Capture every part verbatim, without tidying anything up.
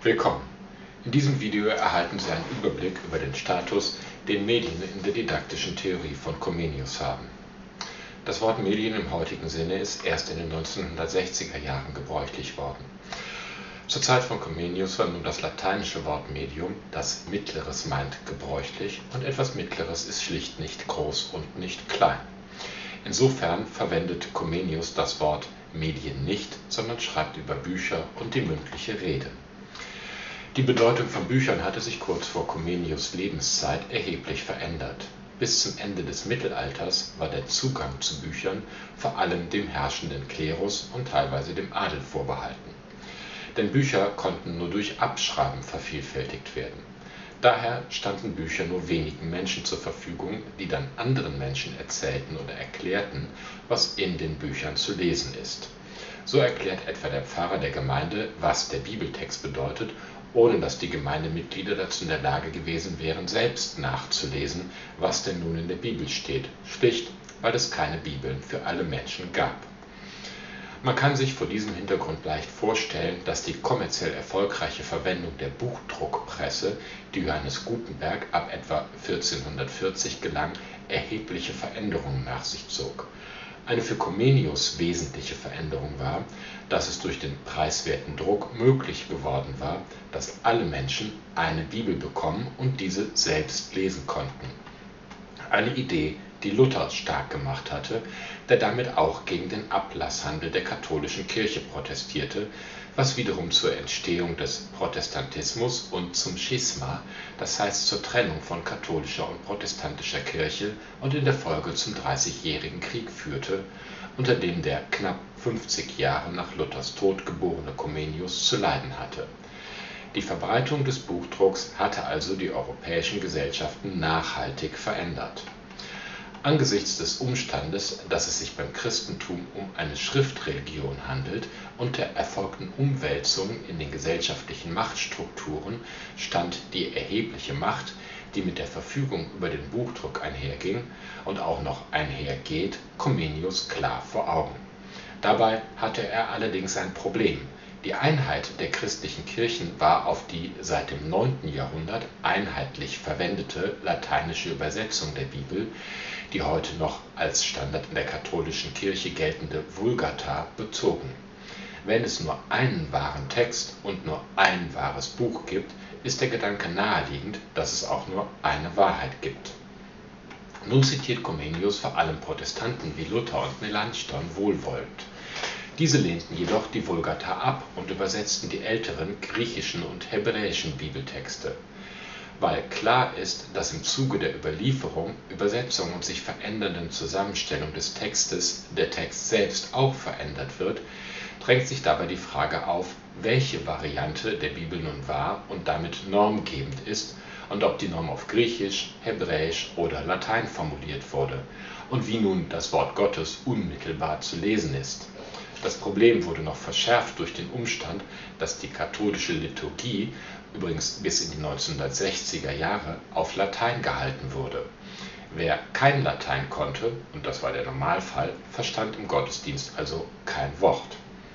Willkommen! In diesem Video erhalten Sie einen Überblick über den Status, den Medien in der didaktischen Theorie von Comenius haben. Das Wort Medien im heutigen Sinne ist erst in den neunzehnhundertsechziger Jahren gebräuchlich worden. Zur Zeit von Comenius war nun das lateinische Wort Medium, das Mittleres meint, gebräuchlich, und etwas Mittleres ist schlicht nicht groß und nicht klein. Insofern verwendet Comenius das Wort Medien nicht, sondern schreibt über Bücher und die mündliche Rede. Die Bedeutung von Büchern hatte sich kurz vor Comenius' Lebenszeit erheblich verändert. Bis zum Ende des Mittelalters war der Zugang zu Büchern vor allem dem herrschenden Klerus und teilweise dem Adel vorbehalten. Denn Bücher konnten nur durch Abschreiben vervielfältigt werden. Daher standen Bücher nur wenigen Menschen zur Verfügung, die dann anderen Menschen erzählten oder erklärten, was in den Büchern zu lesen ist. So erklärt etwa der Pfarrer der Gemeinde, was der Bibeltext bedeutet, ohne dass die Gemeindemitglieder dazu in der Lage gewesen wären, selbst nachzulesen, was denn nun in der Bibel steht, schlicht, weil es keine Bibeln für alle Menschen gab. Man kann sich vor diesem Hintergrund leicht vorstellen, dass die kommerziell erfolgreiche Verwendung der Buchdruckpresse, die Johannes Gutenberg ab etwa vierzehnhundertvierzig gelang, erhebliche Veränderungen nach sich zog. Eine für Comenius wesentliche Veränderung war, dass es durch den preiswerten Druck möglich geworden war, dass alle Menschen eine Bibel bekommen und diese selbst lesen konnten. Eine Idee, die Luther stark gemacht hatte, der damit auch gegen den Ablasshandel der katholischen Kirche protestierte, was wiederum zur Entstehung des Protestantismus und zum Schisma, das heißt zur Trennung von katholischer und protestantischer Kirche, und in der Folge zum Dreißigjährigen Krieg führte, unter dem der knapp fünfzig Jahre nach Luthers Tod geborene Comenius zu leiden hatte. Die Verbreitung des Buchdrucks hatte also die europäischen Gesellschaften nachhaltig verändert. Angesichts des Umstandes, dass es sich beim Christentum um eine Schriftreligion handelt und der erfolgten Umwälzungen in den gesellschaftlichen Machtstrukturen, stand die erhebliche Macht, die mit der Verfügung über den Buchdruck einherging und auch noch einhergeht, Comenius klar vor Augen. Dabei hatte er allerdings ein Problem. Die Einheit der christlichen Kirchen war auf die seit dem neunten Jahrhundert einheitlich verwendete lateinische Übersetzung der Bibel, die heute noch als Standard in der katholischen Kirche geltende Vulgata, bezogen. Wenn es nur einen wahren Text und nur ein wahres Buch gibt, ist der Gedanke naheliegend, dass es auch nur eine Wahrheit gibt. Nun zitiert Comenius vor allem Protestanten wie Luther und Melanchthon wohlwollend. Diese lehnten jedoch die Vulgata ab und übersetzten die älteren griechischen und hebräischen Bibeltexte. Weil klar ist, dass im Zuge der Überlieferung, Übersetzung und sich verändernden Zusammenstellung des Textes der Text selbst auch verändert wird, drängt sich dabei die Frage auf, welche Variante der Bibel nun wahr und damit normgebend ist und ob die Norm auf Griechisch, Hebräisch oder Latein formuliert wurde und wie nun das Wort Gottes unmittelbar zu lesen ist. Das Problem wurde noch verschärft durch den Umstand, dass die katholische Liturgie, übrigens bis in die neunzehnhundertsechziger Jahre, auf Latein gehalten wurde. Wer kein Latein konnte, und das war der Normalfall, verstand im Gottesdienst also kein Wort.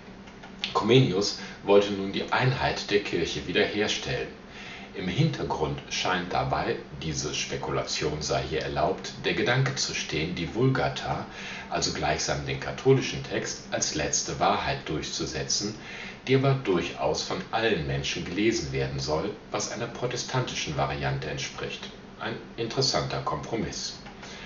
Comenius wollte nun die Einheit der Kirche wiederherstellen. Im Hintergrund scheint dabei, diese Spekulation sei hier erlaubt, der Gedanke zu stehen, die Vulgata, also gleichsam den katholischen Text, als letzte Wahrheit durchzusetzen, die aber durchaus von allen Menschen gelesen werden soll, was einer protestantischen Variante entspricht. Ein interessanter Kompromiss.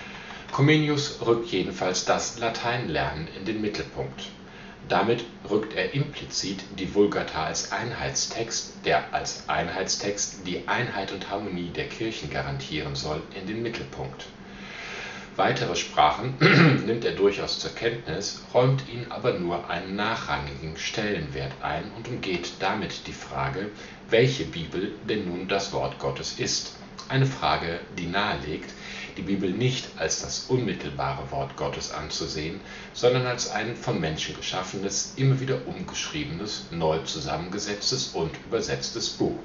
Comenius rückt jedenfalls das Lateinlernen in den Mittelpunkt. Damit rückt er implizit die Vulgata als Einheitstext, der als Einheitstext die Einheit und Harmonie der Kirchen garantieren soll, in den Mittelpunkt. Weitere Sprachen nimmt er durchaus zur Kenntnis, räumt ihnen aber nur einen nachrangigen Stellenwert ein und umgeht damit die Frage, welche Bibel denn nun das Wort Gottes ist. Eine Frage, die nahelegt, die Bibel nicht als das unmittelbare Wort Gottes anzusehen, sondern als ein von Menschen geschaffenes, immer wieder umgeschriebenes, neu zusammengesetztes und übersetztes Buch.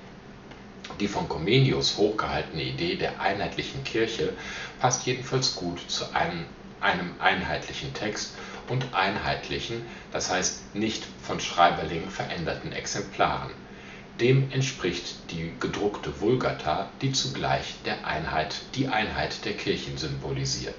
Die von Comenius hochgehaltene Idee der einheitlichen Kirche passt jedenfalls gut zu einem, einem einheitlichen Text und einheitlichen, das heißt nicht von Schreiberlingen veränderten Exemplaren. Dem entspricht die gedruckte Vulgata, die zugleich der Einheit, die Einheit der Kirchen symbolisiert.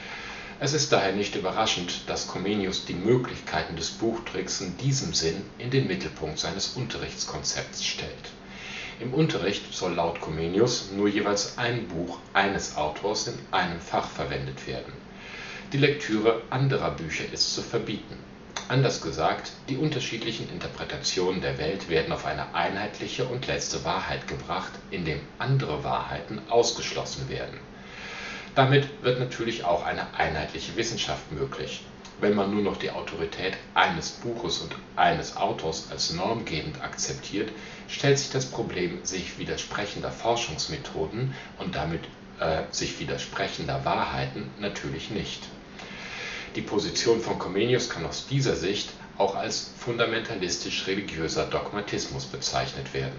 Es ist daher nicht überraschend, dass Comenius die Möglichkeiten des Buchtricks in diesem Sinn in den Mittelpunkt seines Unterrichtskonzepts stellt. Im Unterricht soll laut Comenius nur jeweils ein Buch eines Autors in einem Fach verwendet werden. Die Lektüre anderer Bücher ist zu verbieten. Anders gesagt, die unterschiedlichen Interpretationen der Welt werden auf eine einheitliche und letzte Wahrheit gebracht, indem andere Wahrheiten ausgeschlossen werden. Damit wird natürlich auch eine einheitliche Wissenschaft möglich. Wenn man nur noch die Autorität eines Buches und eines Autors als normgebend akzeptiert, stellt sich das Problem sich widersprechender Forschungsmethoden und damit äh, sich widersprechender Wahrheiten natürlich nicht. Die Position von Comenius kann aus dieser Sicht auch als fundamentalistisch-religiöser Dogmatismus bezeichnet werden.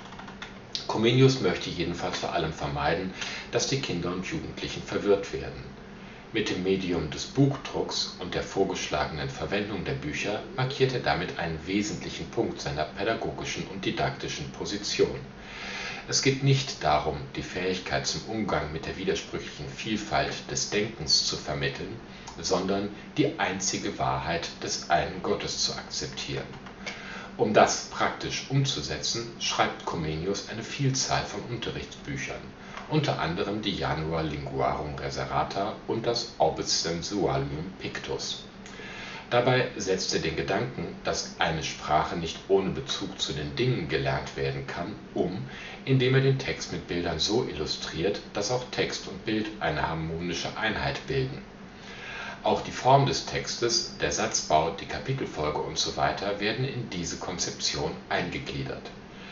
Comenius möchte jedenfalls vor allem vermeiden, dass die Kinder und Jugendlichen verwirrt werden. Mit dem Medium des Buchdrucks und der vorgeschlagenen Verwendung der Bücher markiert er damit einen wesentlichen Punkt seiner pädagogischen und didaktischen Position. Es geht nicht darum, die Fähigkeit zum Umgang mit der widersprüchlichen Vielfalt des Denkens zu vermitteln, sondern die einzige Wahrheit des einen Gottes zu akzeptieren. Um das praktisch umzusetzen, schreibt Comenius eine Vielzahl von Unterrichtsbüchern, unter anderem die Janua Linguarum Reserata und das Orbis Sensualium Pictus. Dabei setzt er den Gedanken, dass eine Sprache nicht ohne Bezug zu den Dingen gelernt werden kann, um, indem er den Text mit Bildern so illustriert, dass auch Text und Bild eine harmonische Einheit bilden. Auch die Form des Textes, der Satzbau, die Kapitelfolge usw. werden in diese Konzeption eingegliedert.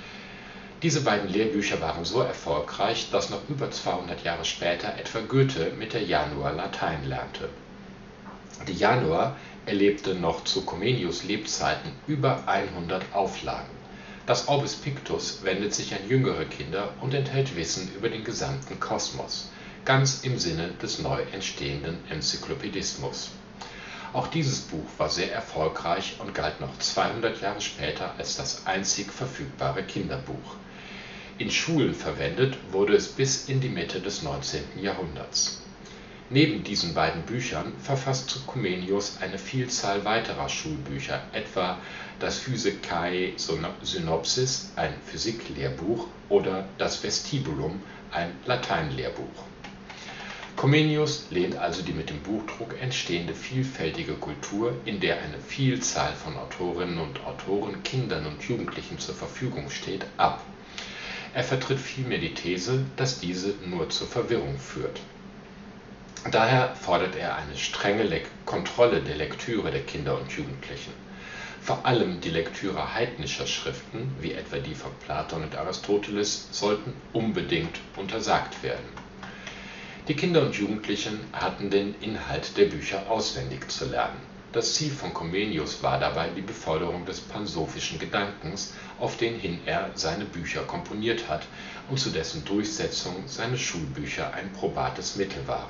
Diese beiden Lehrbücher waren so erfolgreich, dass noch über zweihundert Jahre später etwa Goethe mit der Janua Latein lernte. Die Janua erlebte noch zu Comenius' Lebzeiten über hundert Auflagen. Das Orbis Pictus wendet sich an jüngere Kinder und enthält Wissen über den gesamten Kosmos, ganz im Sinne des neu entstehenden Enzyklopädismus. Auch dieses Buch war sehr erfolgreich und galt noch zweihundert Jahre später als das einzig verfügbare Kinderbuch. In Schulen verwendet wurde es bis in die Mitte des neunzehnten Jahrhunderts. Neben diesen beiden Büchern verfasst Comenius eine Vielzahl weiterer Schulbücher, etwa das Physicae Synopsis, ein Physiklehrbuch, oder das Vestibulum, ein Lateinlehrbuch. Comenius lehnt also die mit dem Buchdruck entstehende vielfältige Kultur, in der eine Vielzahl von Autorinnen und Autoren, Kindern und Jugendlichen zur Verfügung steht, ab. Er vertritt vielmehr die These, dass diese nur zur Verwirrung führt. Daher fordert er eine strenge Le- Kontrolle der Lektüre der Kinder und Jugendlichen. Vor allem die Lektüre heidnischer Schriften, wie etwa die von Platon und Aristoteles, sollten unbedingt untersagt werden. Die Kinder und Jugendlichen hatten den Inhalt der Bücher auswendig zu lernen. Das Ziel von Comenius war dabei die Beförderung des pansophischen Gedankens, auf den hin er seine Bücher komponiert hat und zu dessen Durchsetzung seine Schulbücher ein probates Mittel waren.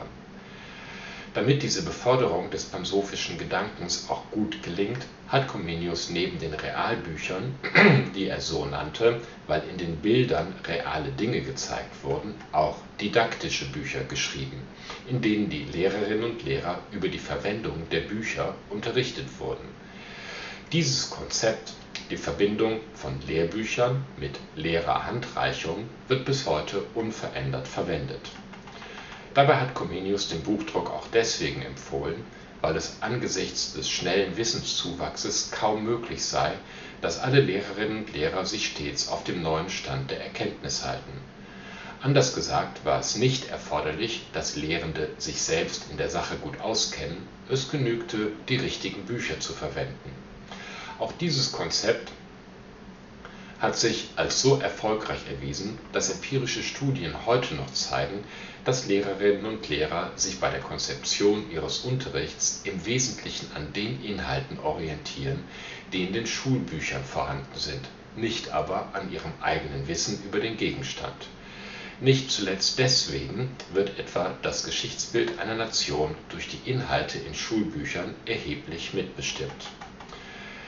Damit diese Beförderung des pansophischen Gedankens auch gut gelingt, hat Comenius neben den Realbüchern, die er so nannte, weil in den Bildern reale Dinge gezeigt wurden, auch didaktische Bücher geschrieben, in denen die Lehrerinnen und Lehrer über die Verwendung der Bücher unterrichtet wurden. Dieses Konzept, die Verbindung von Lehrbüchern mit Lehrerhandreichung, wird bis heute unverändert verwendet. Dabei hat Comenius den Buchdruck auch deswegen empfohlen, weil es angesichts des schnellen Wissenszuwachses kaum möglich sei, dass alle Lehrerinnen und Lehrer sich stets auf dem neuen Stand der Erkenntnis halten. Anders gesagt war es nicht erforderlich, dass Lehrende sich selbst in der Sache gut auskennen, es genügte, die richtigen Bücher zu verwenden. Auch dieses Konzept hat sich als so erfolgreich erwiesen, dass empirische Studien heute noch zeigen, dass Lehrerinnen und Lehrer sich bei der Konzeption ihres Unterrichts im Wesentlichen an den Inhalten orientieren, die in den Schulbüchern vorhanden sind, nicht aber an ihrem eigenen Wissen über den Gegenstand. Nicht zuletzt deswegen wird etwa das Geschichtsbild einer Nation durch die Inhalte in Schulbüchern erheblich mitbestimmt.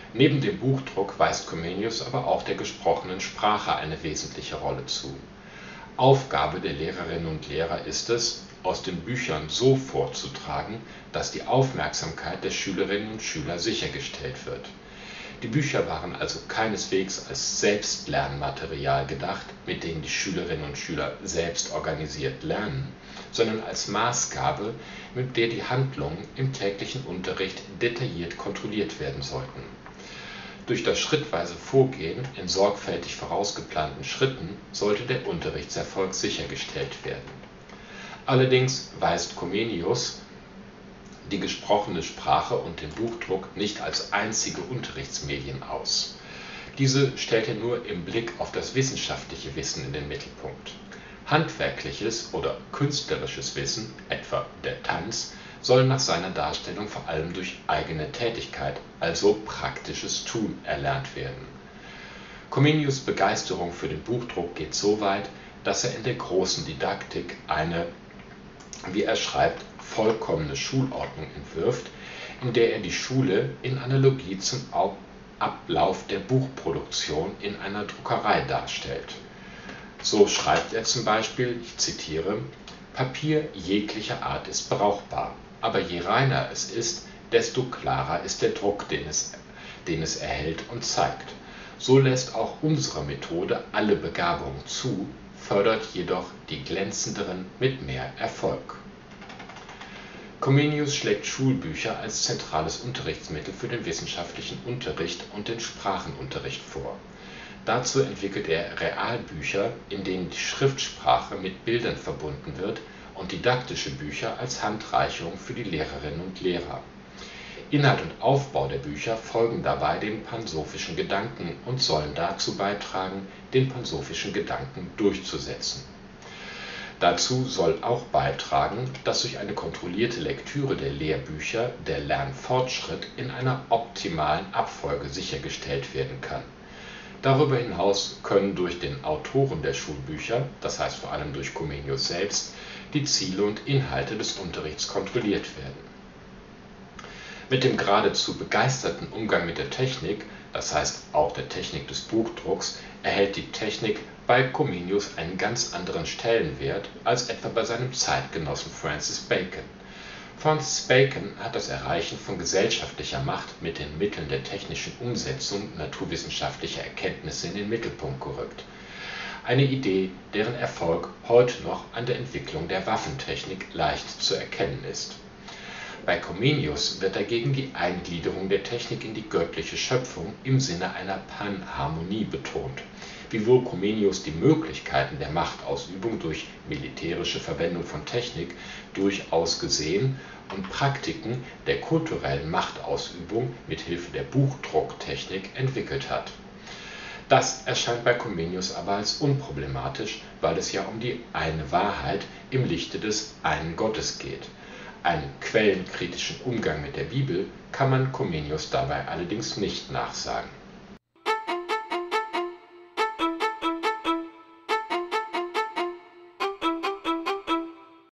Neben dem Buchdruck weist Comenius aber auch der gesprochenen Sprache eine wesentliche Rolle zu. Aufgabe der Lehrerinnen und Lehrer ist es, aus den Büchern so vorzutragen, dass die Aufmerksamkeit der Schülerinnen und Schüler sichergestellt wird. Die Bücher waren also keineswegs als Selbstlernmaterial gedacht, mit denen die Schülerinnen und Schüler selbst organisiert lernen, sondern als Maßgabe, mit der die Handlungen im täglichen Unterricht detailliert kontrolliert werden sollten. Durch das schrittweise Vorgehen in sorgfältig vorausgeplanten Schritten sollte der Unterrichtserfolg sichergestellt werden. Allerdings weist Comenius die gesprochene Sprache und den Buchdruck nicht als einzige Unterrichtsmedien aus. Diese stellt er nur im Blick auf das wissenschaftliche Wissen in den Mittelpunkt. Handwerkliches oder künstlerisches Wissen, etwa der Tanz, soll nach seiner Darstellung vor allem durch eigene Tätigkeit, also praktisches Tun, erlernt werden. Comenius' Begeisterung für den Buchdruck geht so weit, dass er in der großen Didaktik eine, wie er schreibt, vollkommene Schulordnung entwirft, in der er die Schule in Analogie zum Ablauf der Buchproduktion in einer Druckerei darstellt. So schreibt er zum Beispiel, ich zitiere: Papier jeglicher Art ist brauchbar, aber je reiner es ist, desto klarer ist der Druck, den es, den es erhält und zeigt. So lässt auch unsere Methode alle Begabungen zu, fördert jedoch die glänzenderen mit mehr Erfolg. Comenius schlägt Schulbücher als zentrales Unterrichtsmittel für den wissenschaftlichen Unterricht und den Sprachenunterricht vor. Dazu entwickelt er Realbücher, in denen die Schriftsprache mit Bildern verbunden wird, und didaktische Bücher als Handreichung für die Lehrerinnen und Lehrer. Inhalt und Aufbau der Bücher folgen dabei dem pansophischen Gedanken und sollen dazu beitragen, den pansophischen Gedanken durchzusetzen. Dazu soll auch beitragen, dass durch eine kontrollierte Lektüre der Lehrbücher der Lernfortschritt in einer optimalen Abfolge sichergestellt werden kann. Darüber hinaus können durch den Autoren der Schulbücher, das heißt vor allem durch Comenius selbst, die Ziele und Inhalte des Unterrichts kontrolliert werden. Mit dem geradezu begeisterten Umgang mit der Technik, das heißt auch der Technik des Buchdrucks, erhält die Technik bei Comenius einen ganz anderen Stellenwert als etwa bei seinem Zeitgenossen Francis Bacon. Francis Bacon hat das Erreichen von gesellschaftlicher Macht mit den Mitteln der technischen Umsetzung naturwissenschaftlicher Erkenntnisse in den Mittelpunkt gerückt. Eine Idee, deren Erfolg heute noch an der Entwicklung der Waffentechnik leicht zu erkennen ist. Bei Comenius wird dagegen die Eingliederung der Technik in die göttliche Schöpfung im Sinne einer Panharmonie betont. Wiewohl Comenius die Möglichkeiten der Machtausübung durch militärische Verwendung von Technik durchaus gesehen und Praktiken der kulturellen Machtausübung mit Hilfe der Buchdrucktechnik entwickelt hat. Das erscheint bei Comenius aber als unproblematisch, weil es ja um die eine Wahrheit im Lichte des einen Gottes geht. Einen quellenkritischen Umgang mit der Bibel kann man Comenius dabei allerdings nicht nachsagen.